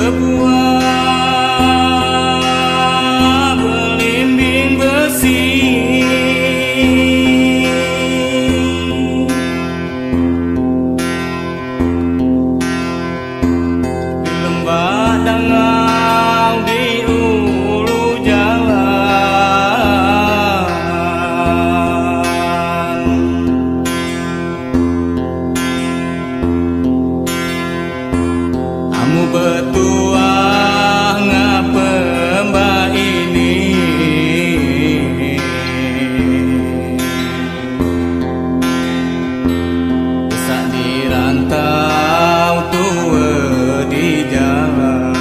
sebuah belimbing besi di lembah Dangau di ulu jalan. Amu betuah ngapa mbak ini bisa dirantau tua di jalan.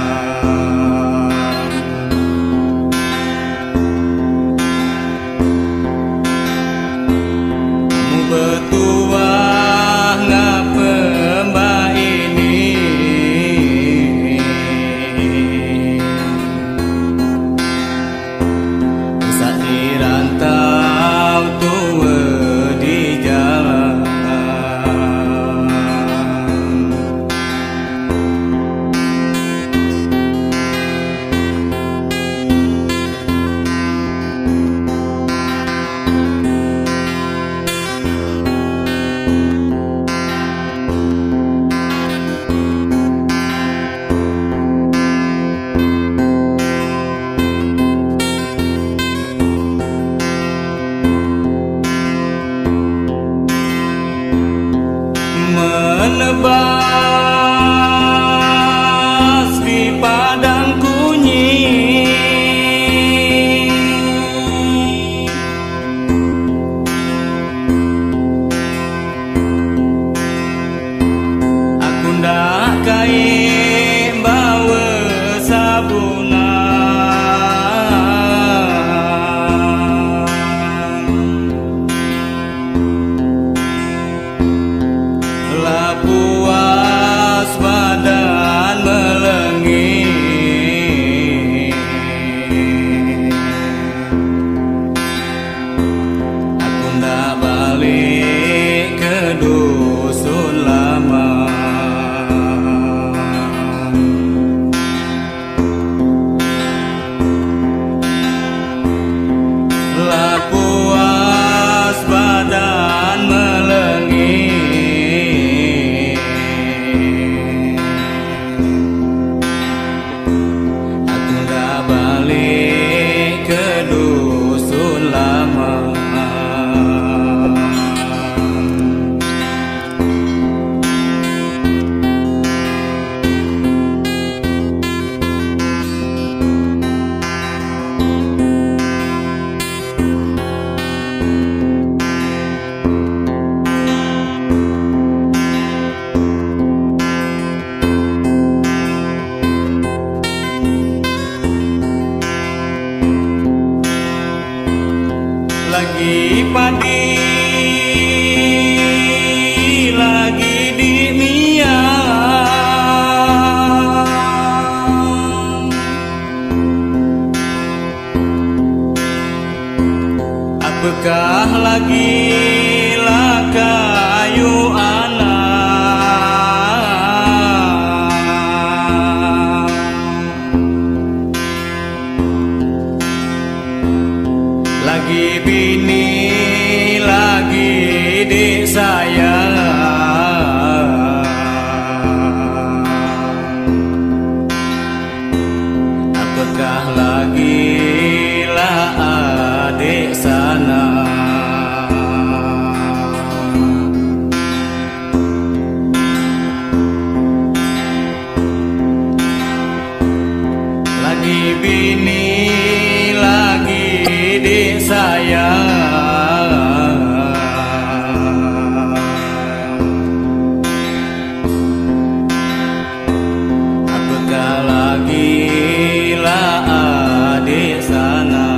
Amu betuah ngapa mbak ini bisa dirantau tua di jalan. Menebas di padang kunyit, aku ndak kae bawa sabunan. Lah puas badan melengi, aku ndak balik ke dusun lama. Lah puas badan melengi, aku ndak balik ke dusun lama. Lagi pagi, lagi di miang, apakah lagi lah kayu anak. Lagi bini, lagi dik sayang, apakah lagi lah adik sana. Lagi bini, lagi dik sayang, apakah lagi lah adik sana.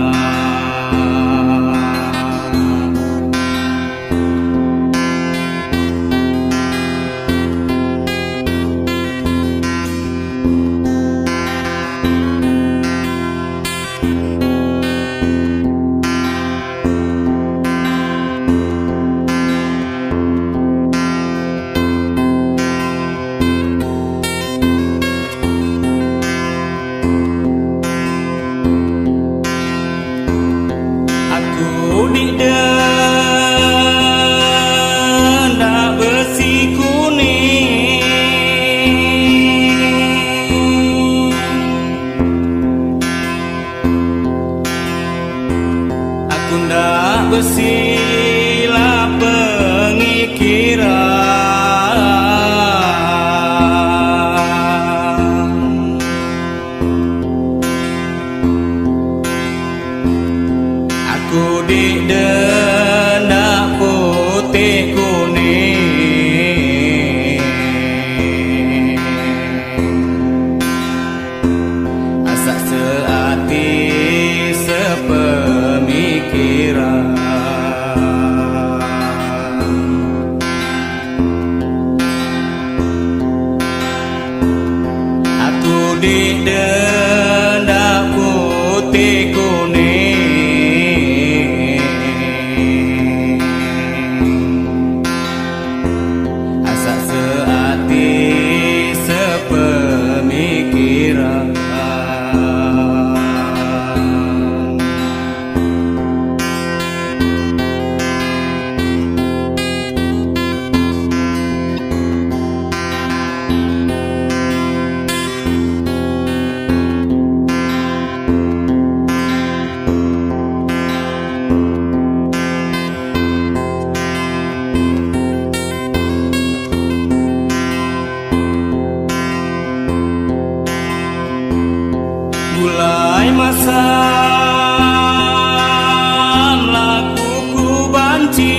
alasan laku ku banci.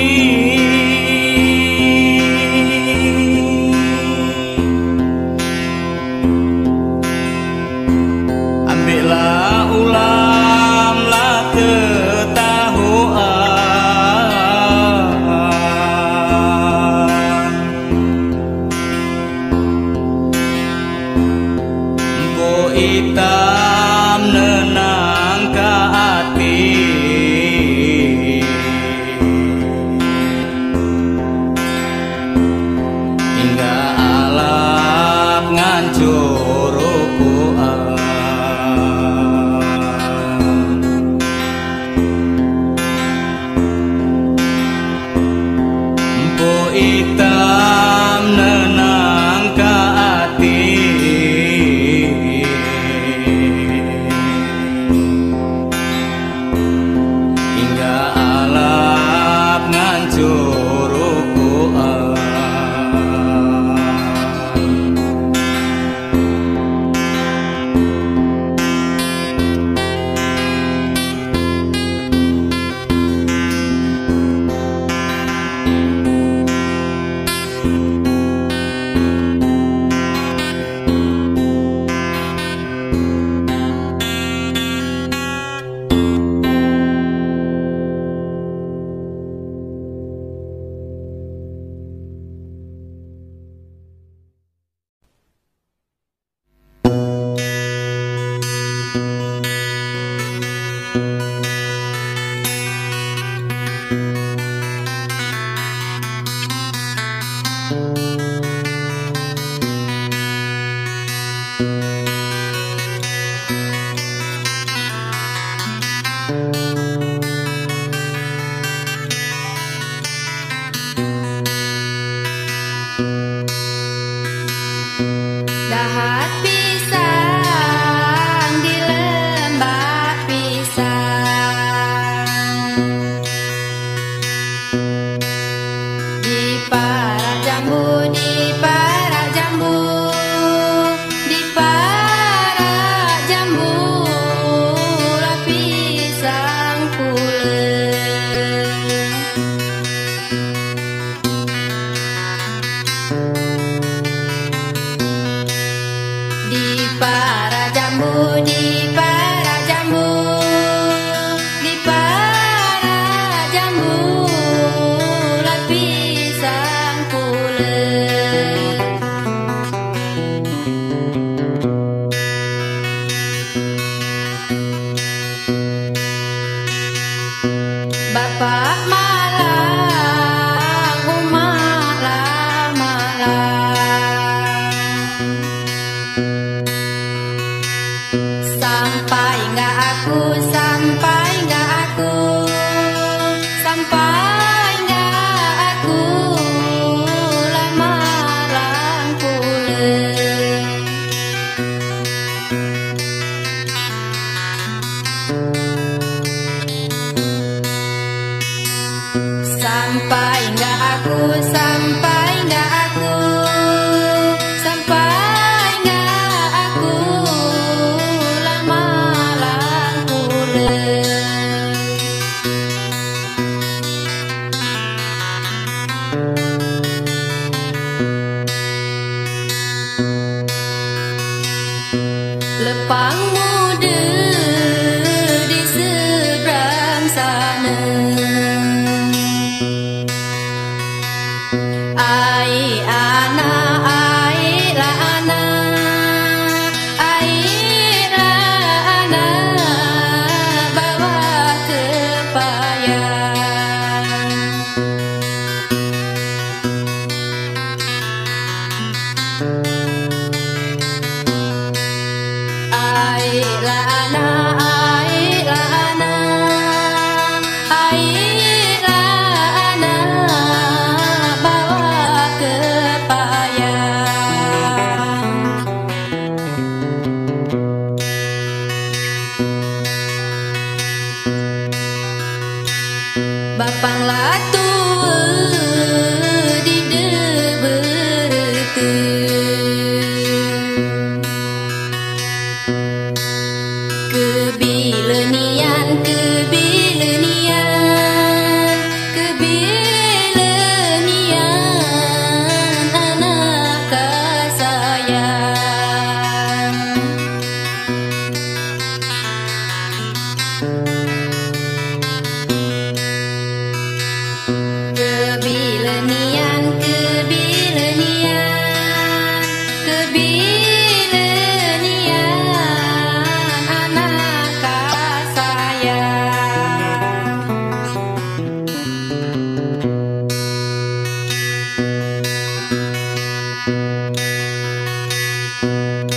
Ambillah ulam lah ketahuan, empu hitam nenang ka hati, hingga alap ngancur rupuan. Empu hitam nenang ka hati, hingga alap ngancur rupuan. Dahat pisang di lembah pisang, di para jambu, di para jambu, di para jambu lah pisang pulen. Di para jambu, di para jambu, di para jambu lah pisang pulen. Bapak malang, umak lah malang. Sampai nggak aku, sampai nggak aku, sampai nggak aku lah malang pulen. Sampai nggak aku, sampai nggak aku, sampai nggak aku lah malang pulen.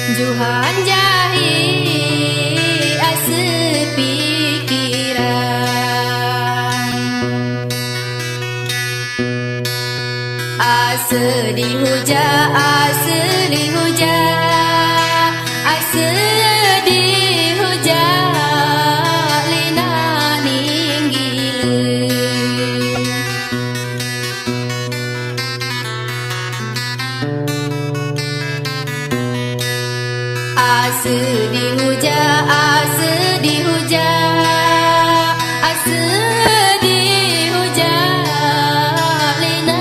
Juhan jahi ase pikiran, ase dihuja, ase dihuja, ase dihuja, lina ninggil. Ase dihuja, ase dihuja, ase dihuja, lina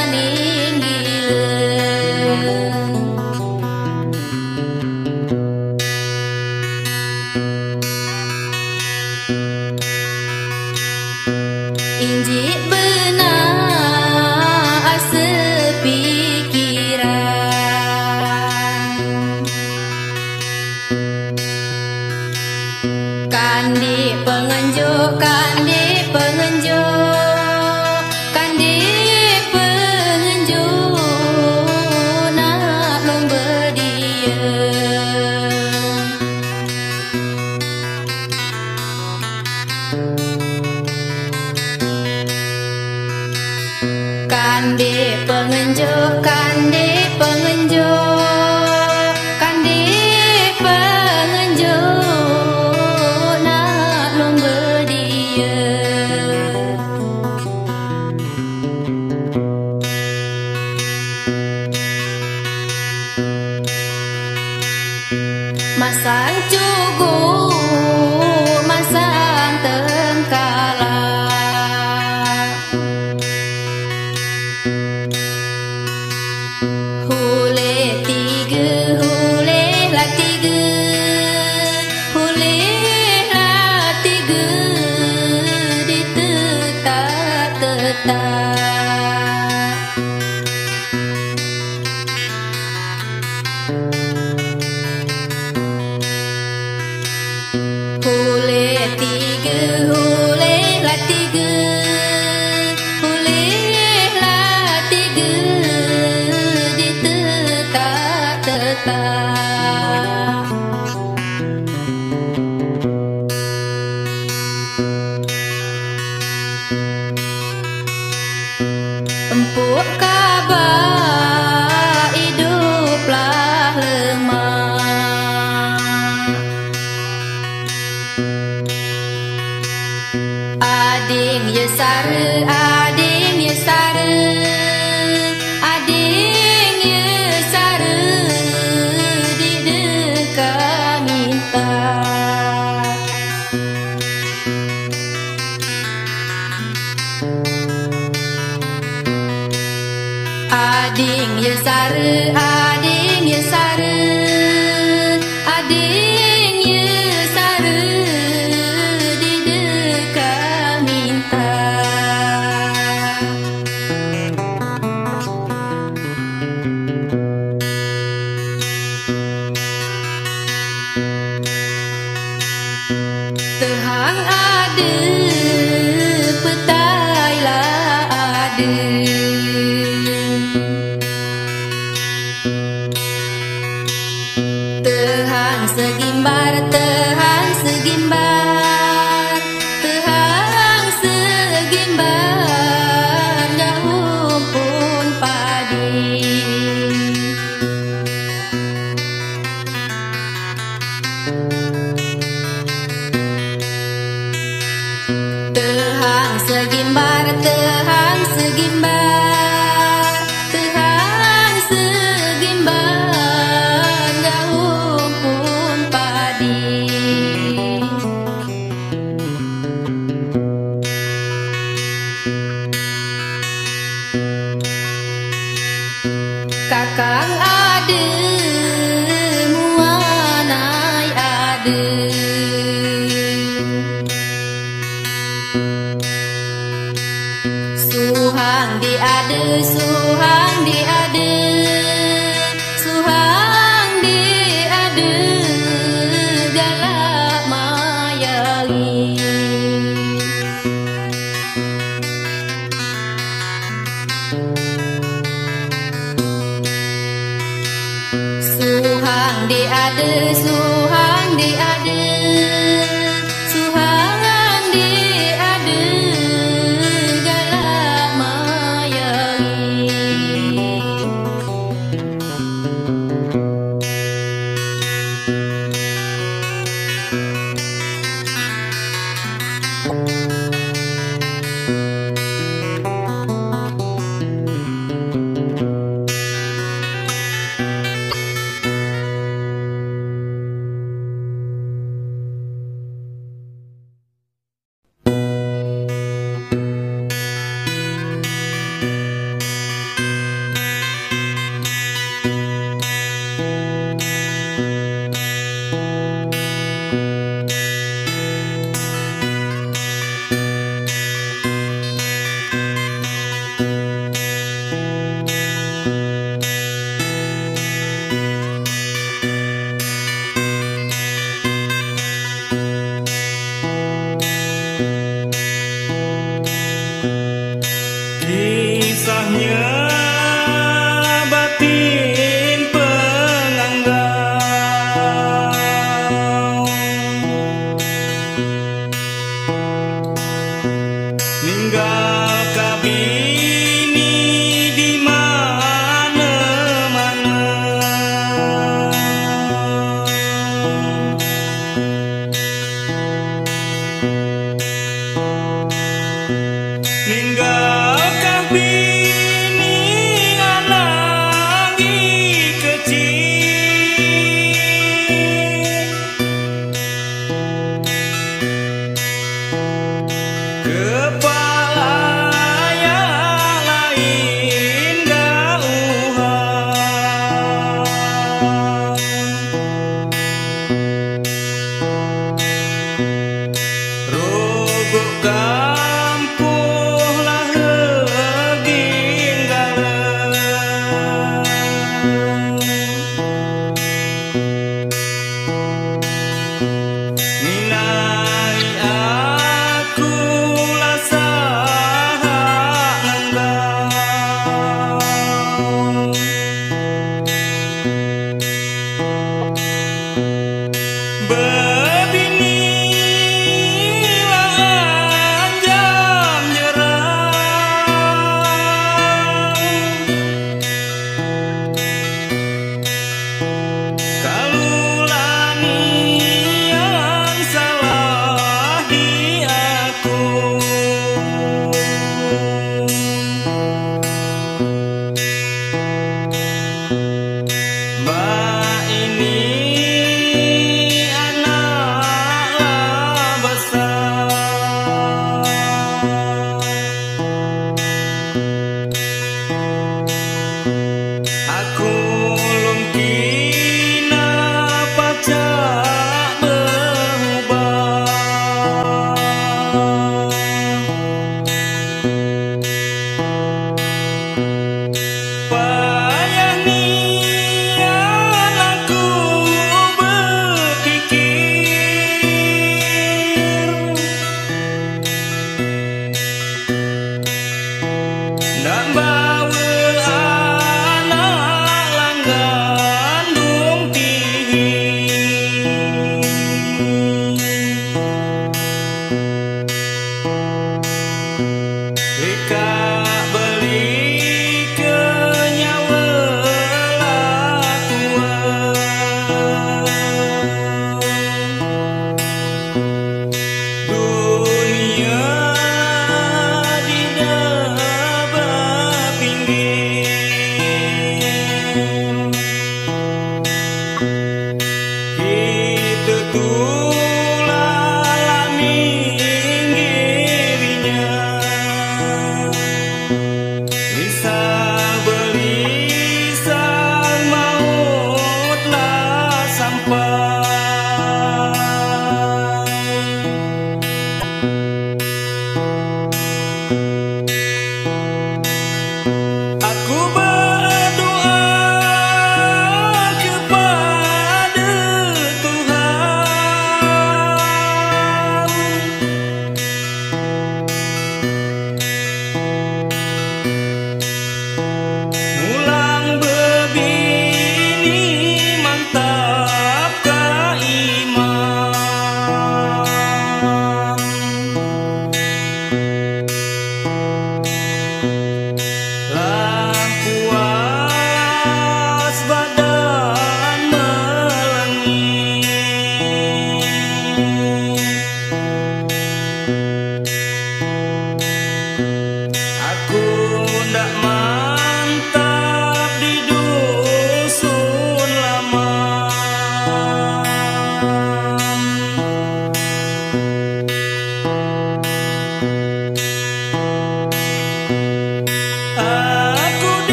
ninggil. Injik benar ase pikiran, kandi pengenjuk, kandi pengenjuk, kandi pengenjuk, nak lomba dia. Kandi pengenjuk, kandi pengenjuk, kandi pengenjuk, nak lomba dia. Masang cugu, masang tengkala, hule tiga, hule lah tiga, hule lah tiga, ditetak-tetak. Hule tiga, hule lah tiga, hule lah tiga, ditetak-tetak. Empuk kabar hiduplah lemah, ading ye sare, ading ye sare, ading ye sare, di dekat minta. Ading ye sare, ading ye sare, ading ye sare, di dekat minta. Tehang ada, petai lah ada. Tehang segimbar, tehang segimbar, tehang segimbar, jauh pun padi. Tehang segimbar, tehang segimbar, tehang segimbar, jauh pun padi. Suhang di ada, suhang di ada, suhang di ada, galak mayangi. Kisahnya batin penganggau, ninggal kabini di mana-mana. Ninggal kabini anangi kecil, kepala yang lain gauhan. Rogok kampuh lah heginggalan, ninai aku lah sahak nganggau. Bebini lah jam jerang, kalulani yang salah di aku. Mbak ini anaklah besar, aku lumkina pacak berubah. Payah nian aku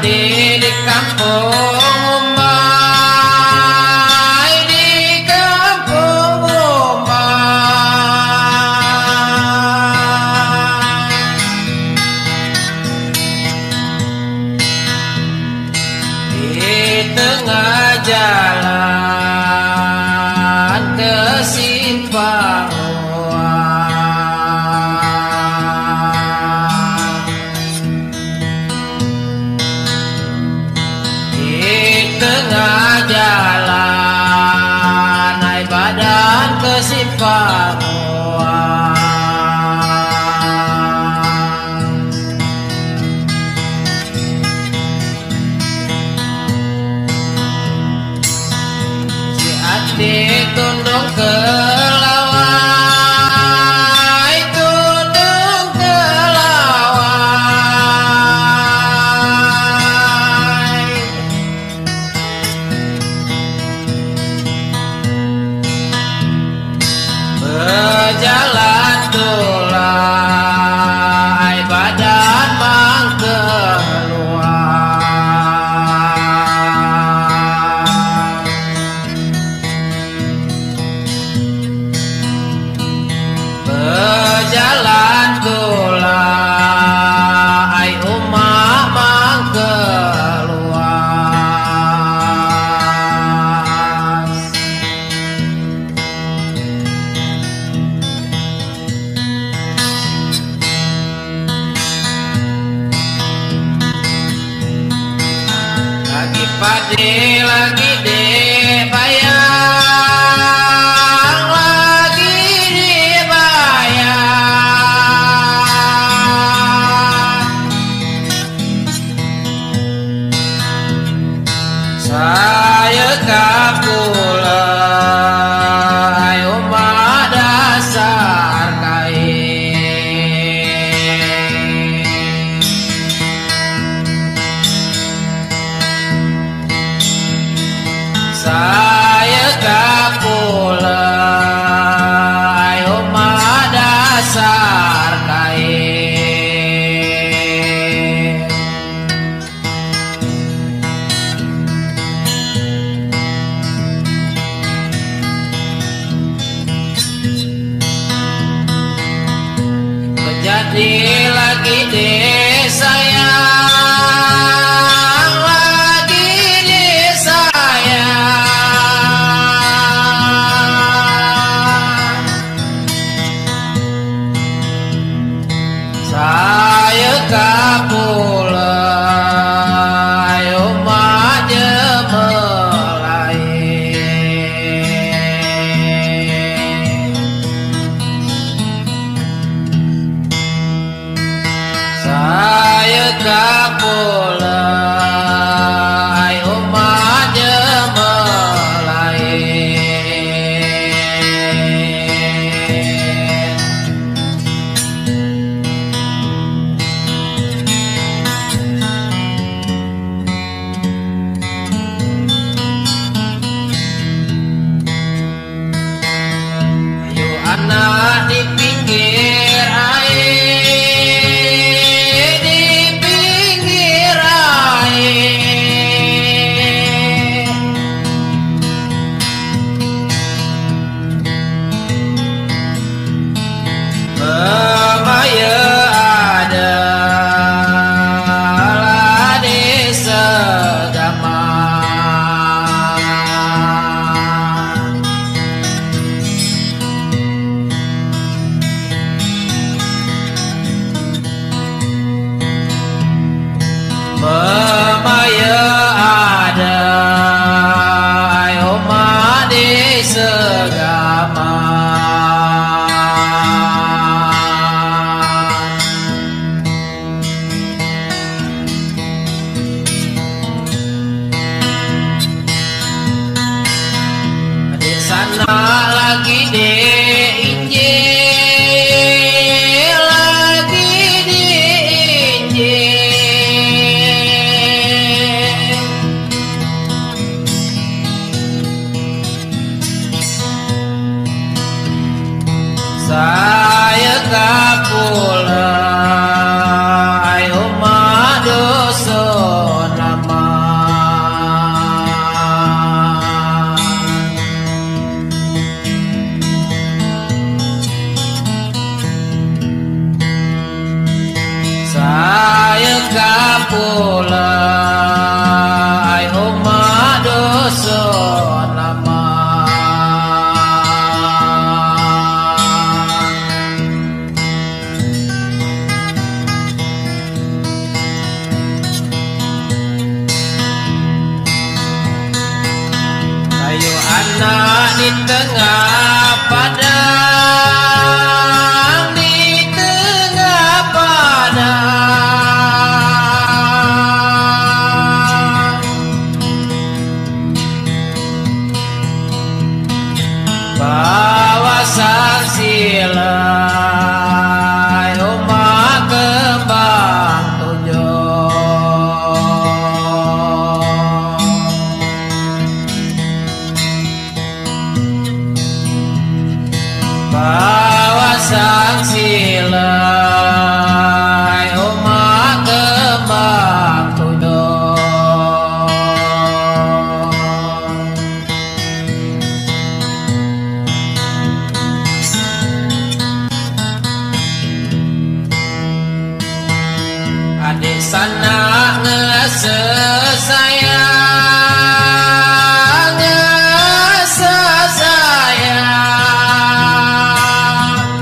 di kampung Umay, di kampung Umay. Di tengah jalan ke simpang jalan, naik badan ke simpang si adik tunduk ke lawai, tunduk ke lawai. Berjalan tulai badan mang keluar. Berjalan tulai umat mang keluar. Lagi pade, lagi dibayang, lagi dibayang. Saya kapulai umat dasar kain. Saya kapulai umat dasar kain. Menjadi lagi disayang, lagi disayang. Saya kapulai umat Jemelai. Saya kapulai umat Jemelai. Ayo anak di pinggir air, di pinggir kula ai umat dusun lama. Kayu anak di tengah padang, di tengah padang. Bawa silai umat kembang tujuh. Bawa silai umat kembang tujuh. Adik sana ngesesayang, ngesesayang.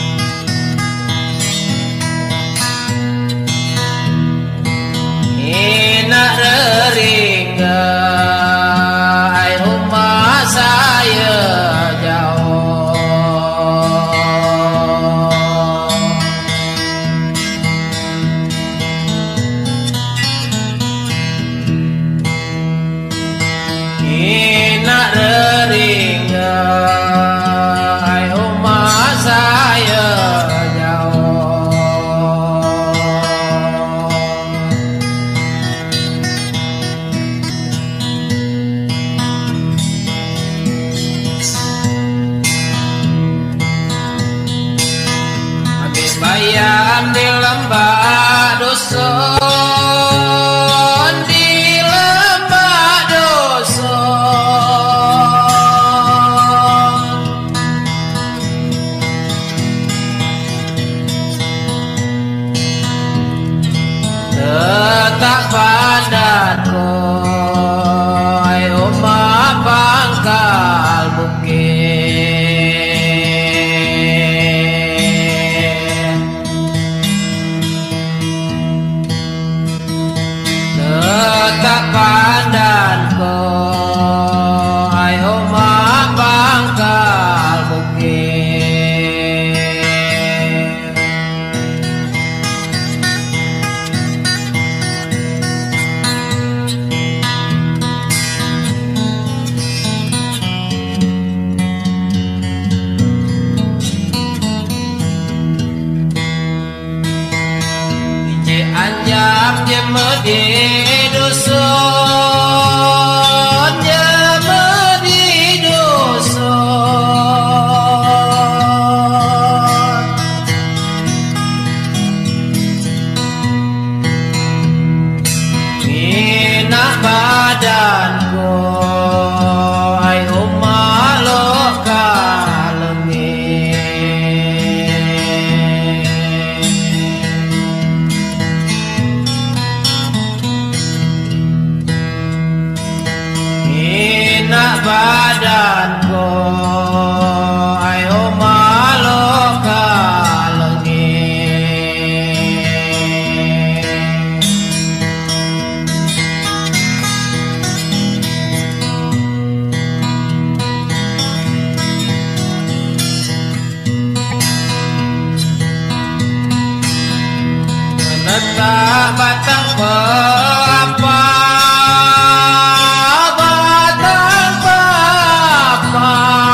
Inak reringga ai rumah saya jauh. Inak reringga ai rumah saya jauh. Habis bayam di lembah dusun, di lembah dusun. Letak badanku ai umat pangkal bukit. Letak badanku ai umat pangkal bukit. Ije anjam jemedi dusun, jemedi dusun. Inak badanku ai umat lokal lengit. Inak badanku ai umat lokal lengit. Menetap batang peapa, batang peapa.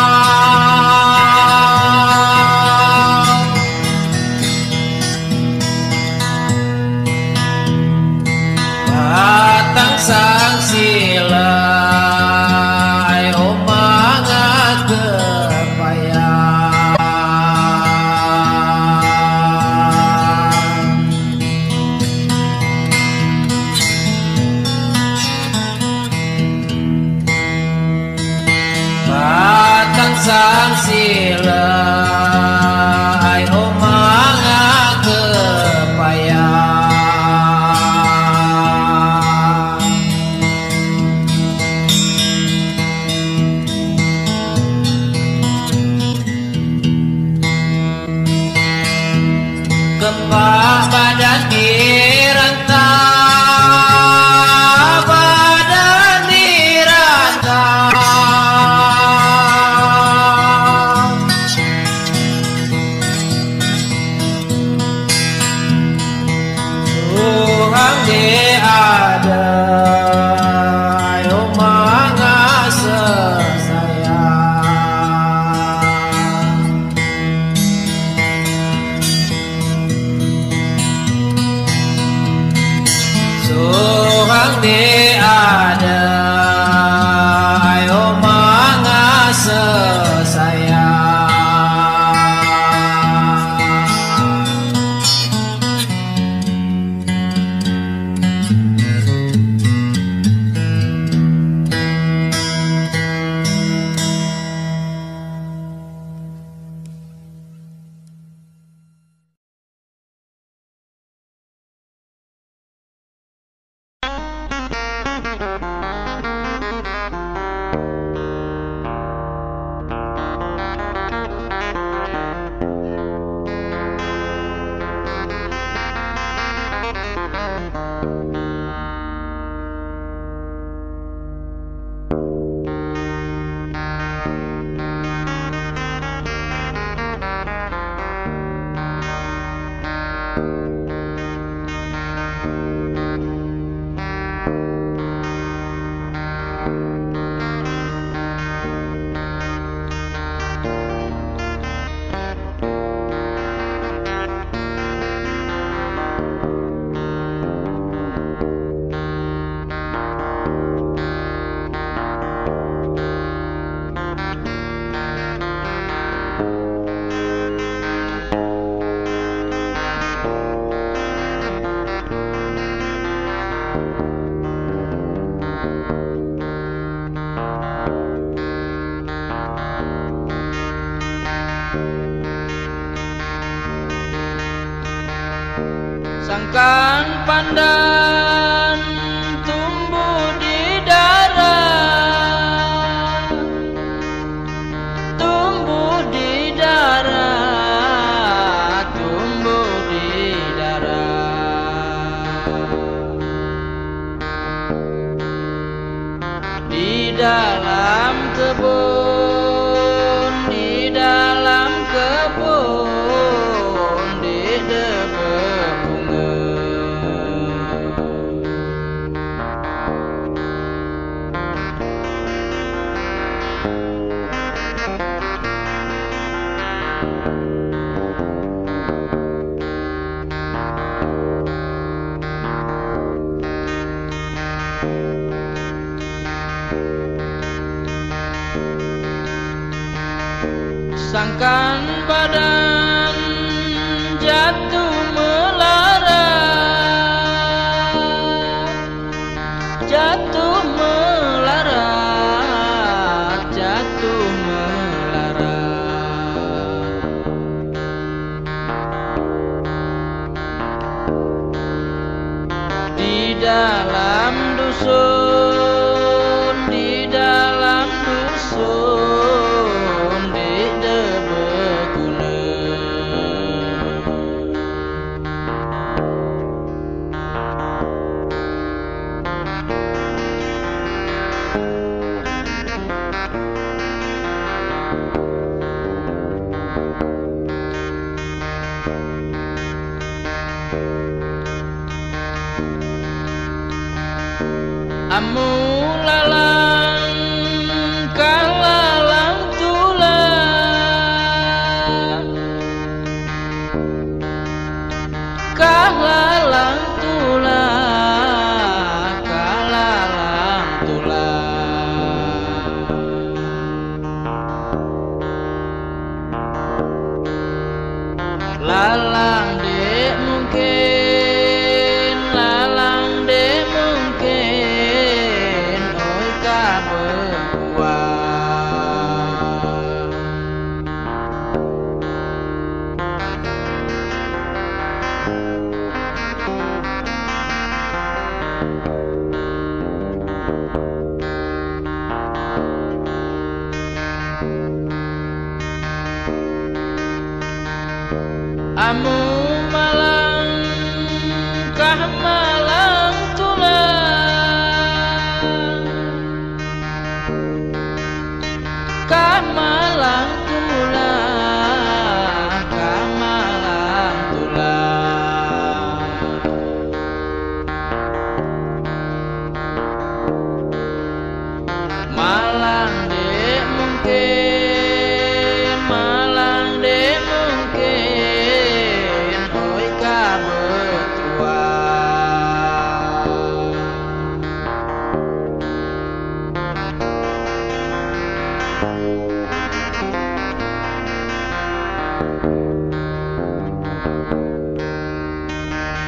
Batang sang silai omang kepayang. Batang sang silai omang kepayang. gempa badan direntang, badan direntang. Tuhan di ada, ayo mengasihi saya. Tuhan di ada, ayo mengasihi saya. Sangkan pandan tumbuh di darat, tumbuh di darat, tumbuh di darat. Di dalam kebun, di dalam kebun, di depan sangkan badan jatuh melarat, jatuh melarat, jatuh melarat. Di dalam dusun, di dalam dusun, amu lalang kalalang tulang, kalalang tulang, kalalang tulang. Lalang dek mungkin, lalang dek mungkin, oi kaberuang.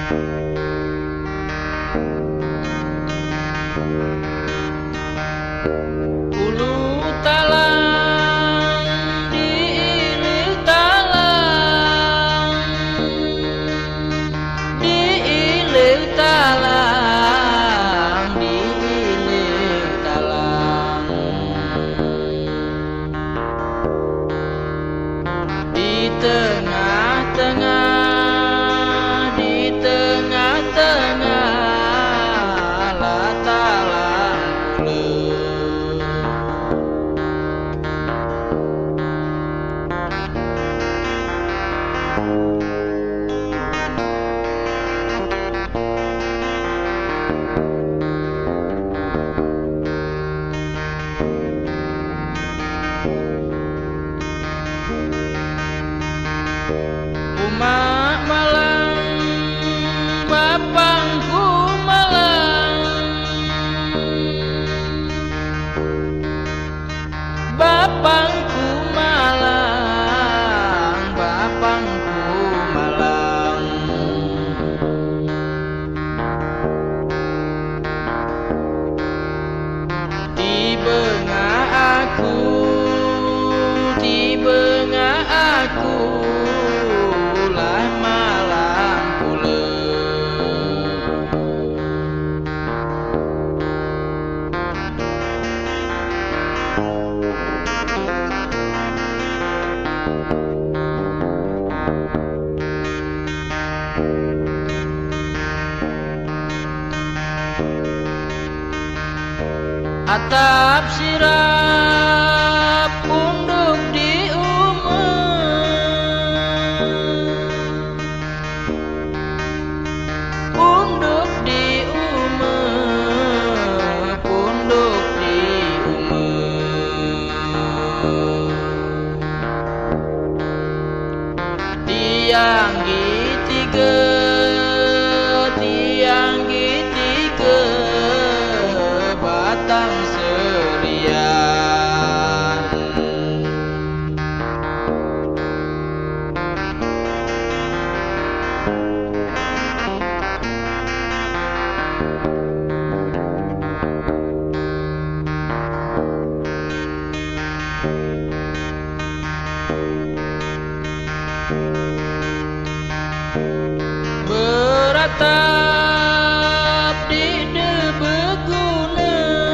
Atap sirap punduk di punduk di punduk di tiang gitiga batang serian beratap di debeguna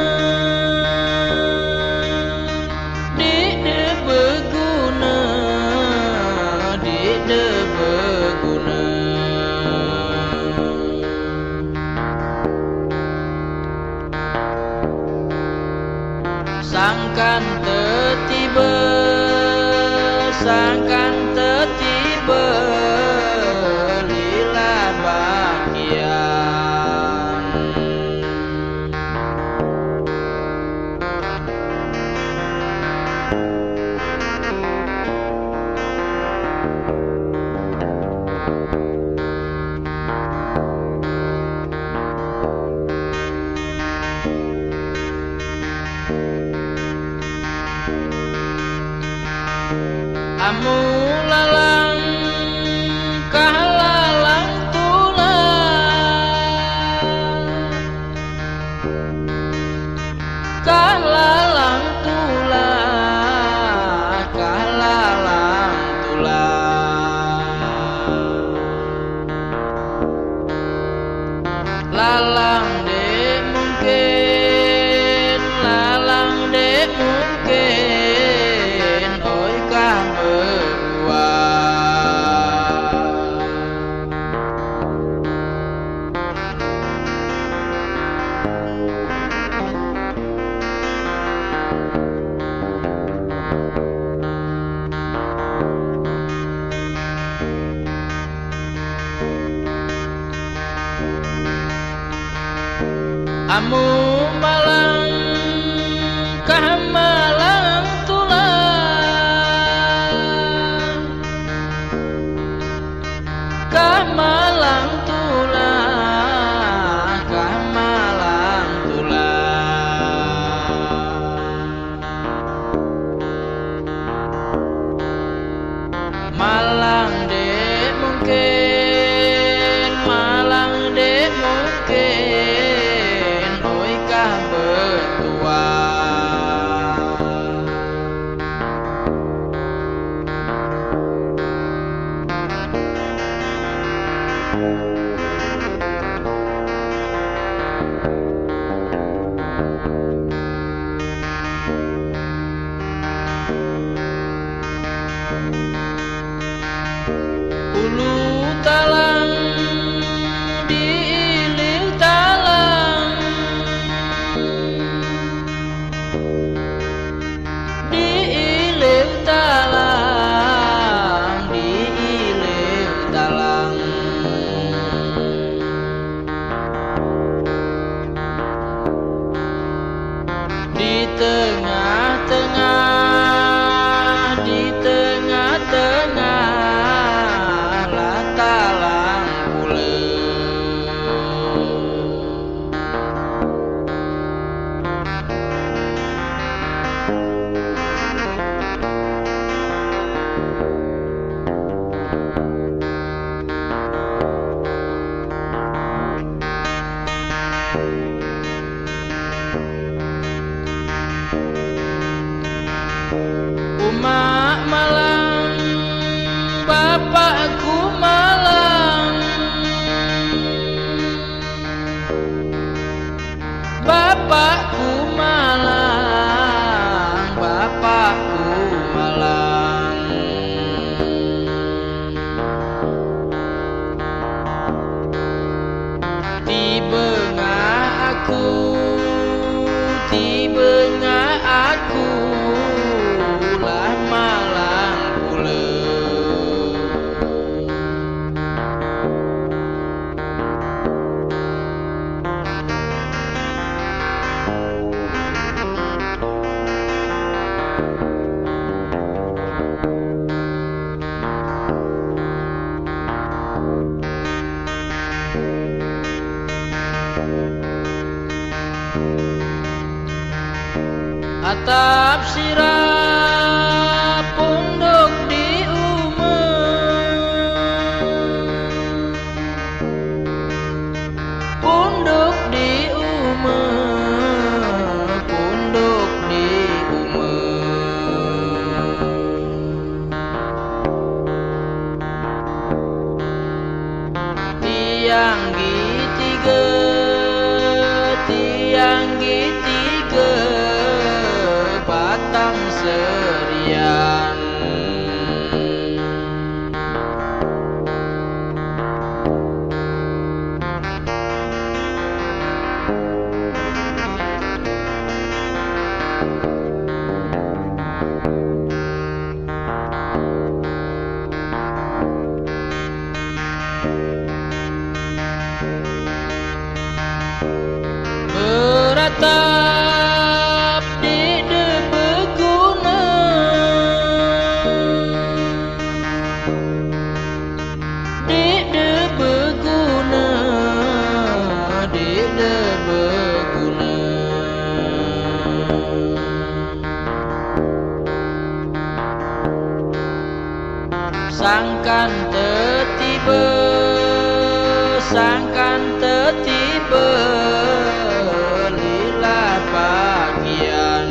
sangkan tetiba lila bagian amu lalang kahalalang kahalalang lalang dek mungkin oi kah berdua amu malang kah malang tulang kah malang tulang malang dek mungkin malang mungkin oi kah bertua. Ulu talang diilir talang, diilir talang, diilir talang. Di tengah-tengah, di tengah-tengah lah talang buleung. Umak malang, bapakku malang, bapakku malang, bapakku malang. Di bengah aku, di bengah aku lah malang buleung. Atap sirah pondok di pondok di pondok di tiang gitiga, tiang gitiga batang serian. Beratap di debeguna, di debeguna, di debeguna. Sangkan tetiba, sangkan tetiba lilah bagian.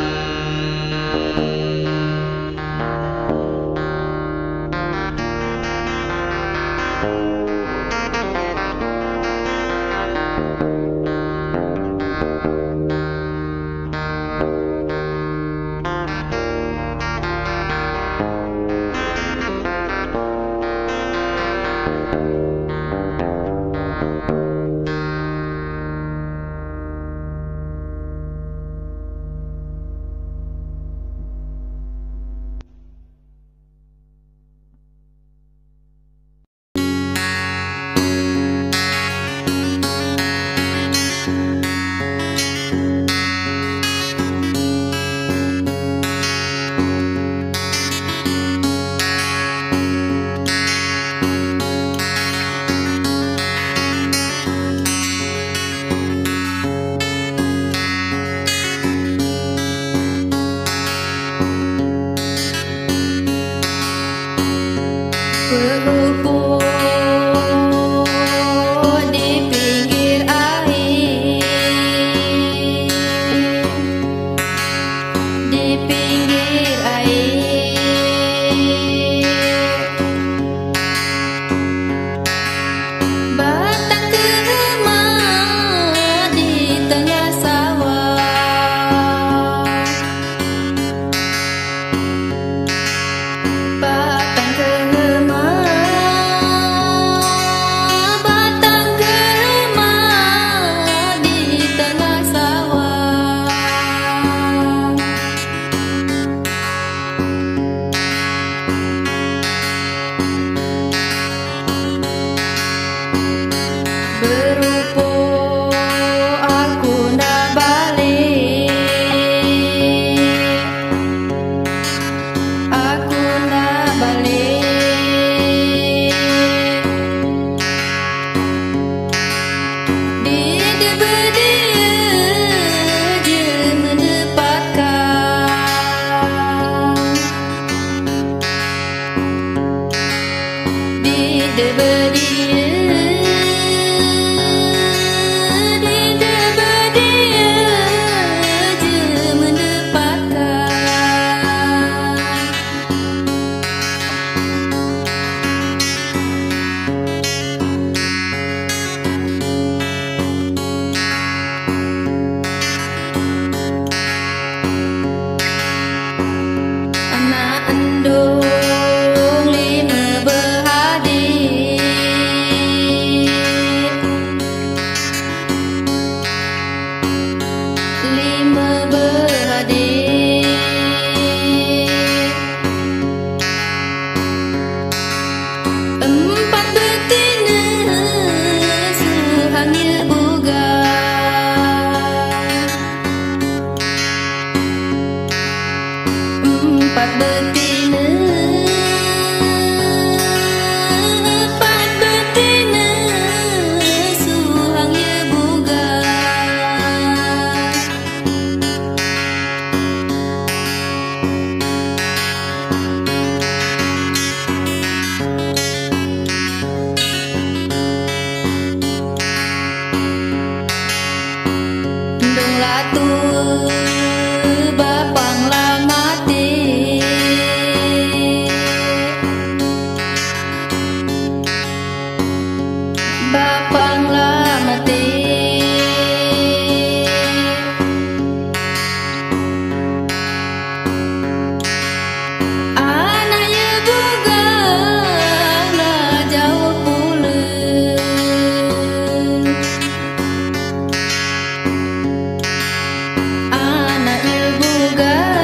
Anak ibu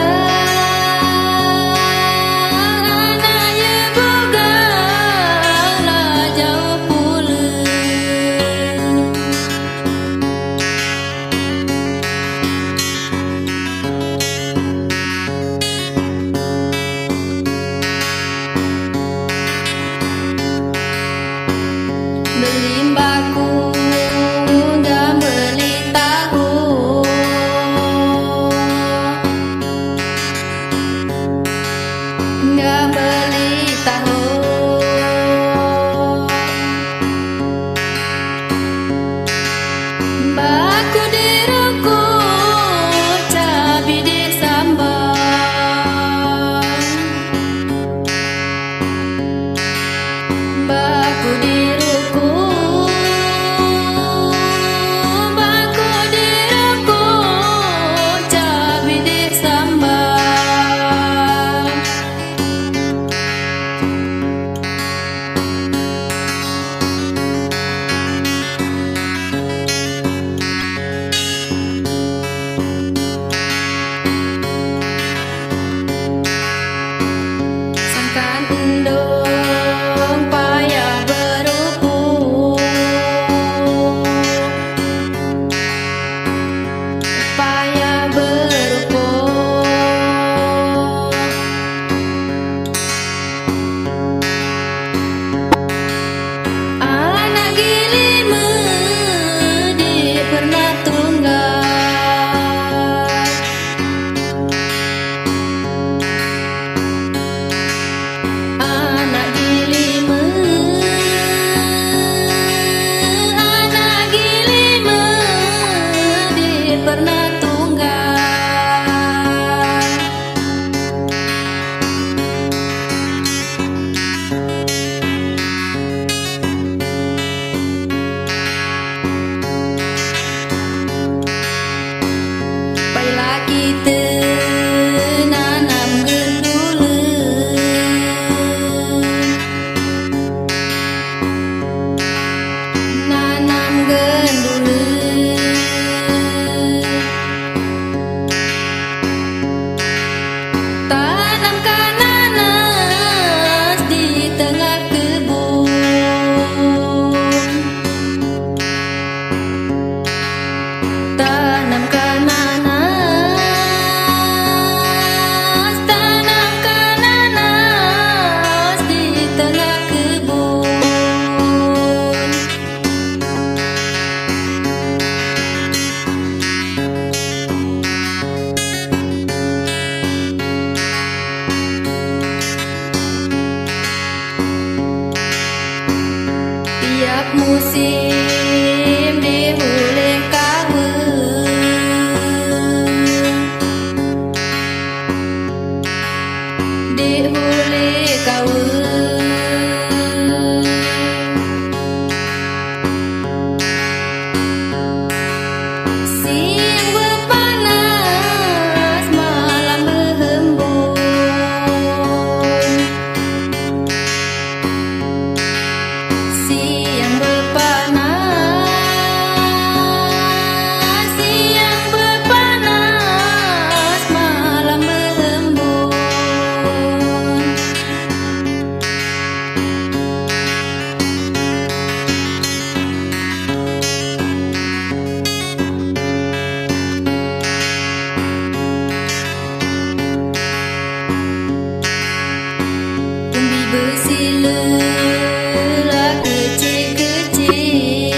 musim di huling di huling siang berpanas malam berhembus siang berpanas malam berhembus umbi bersilulah kecil-kecil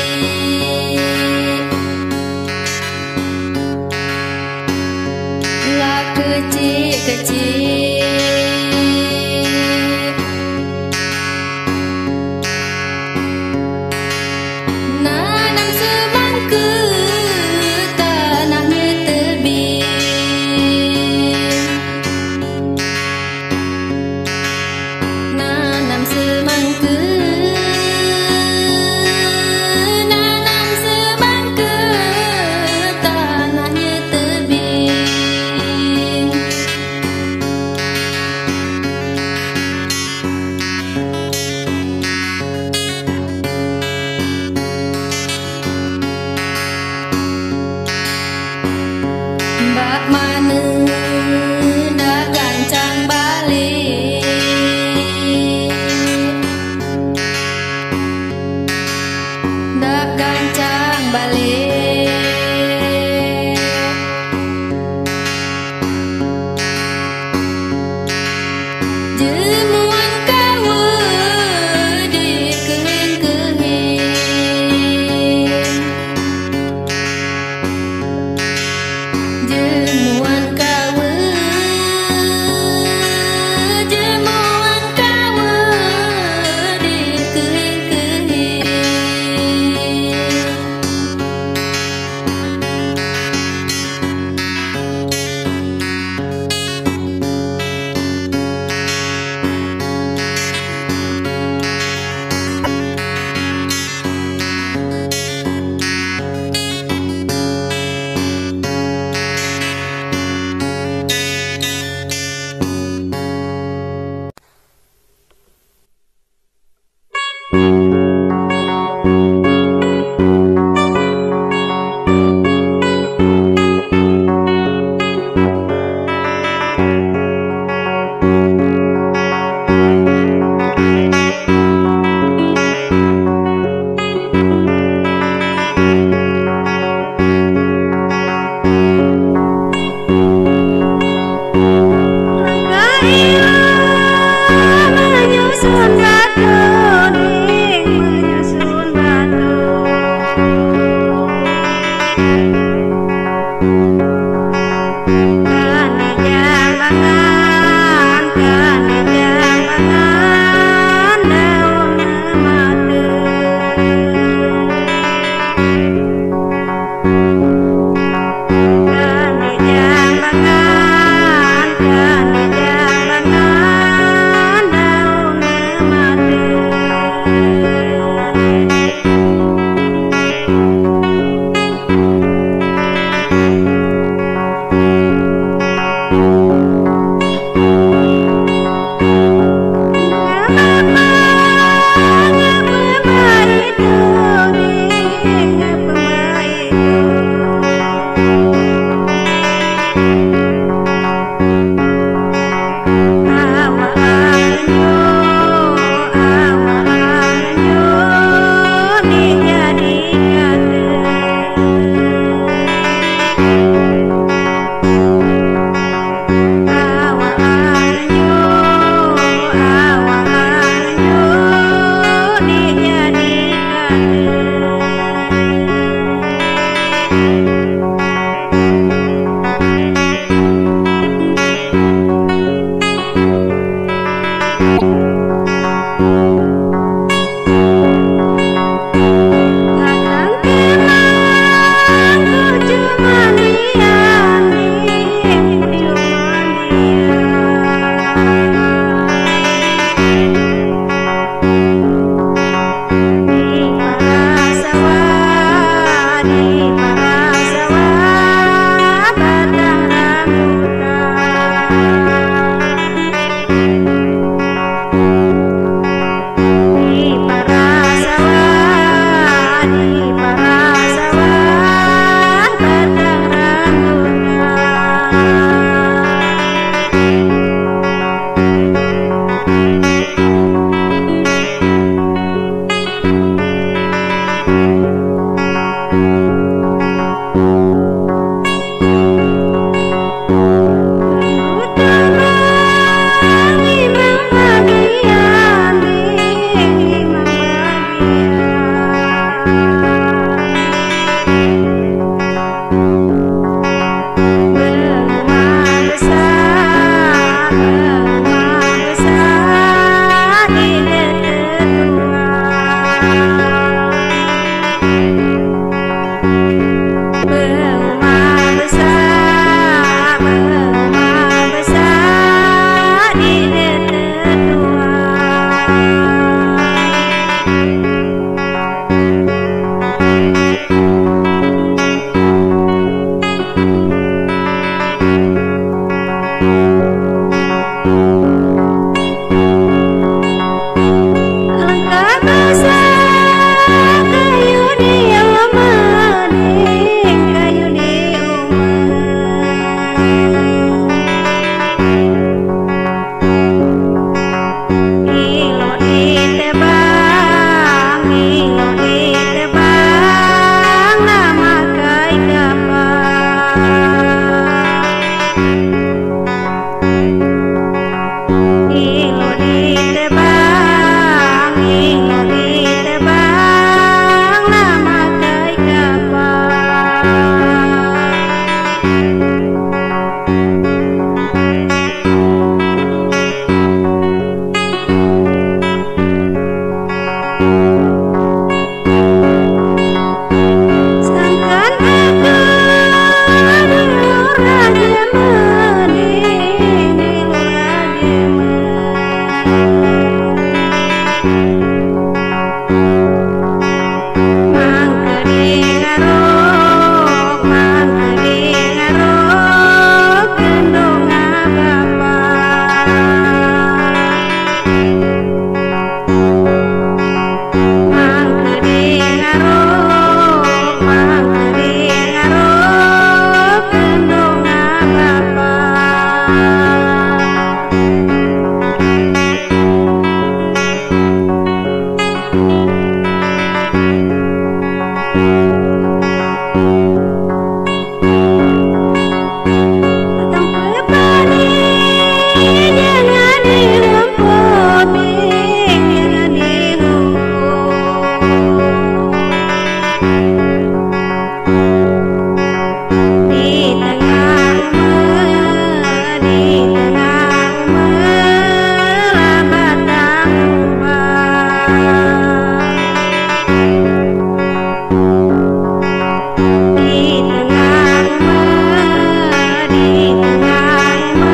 lah kecil-kecil nanam semangka tanahnya tebing nanam semangka tanahnya tebing mbak mana dah gancang balik dah gancang balik